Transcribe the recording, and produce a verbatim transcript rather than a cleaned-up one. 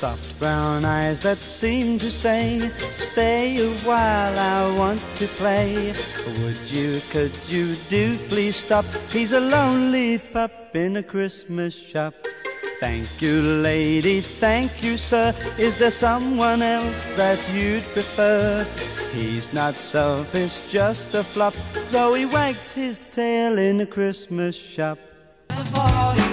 soft brown eyes that seem to say, stay a while, I want to play. Would you, could you do please stop? He's a lonely pup in a Christmas shop. Thank you, lady, thank you, sir. Is there someone else that you'd prefer? He's not selfish, just a flop, so he wags his tail in a Christmas shop.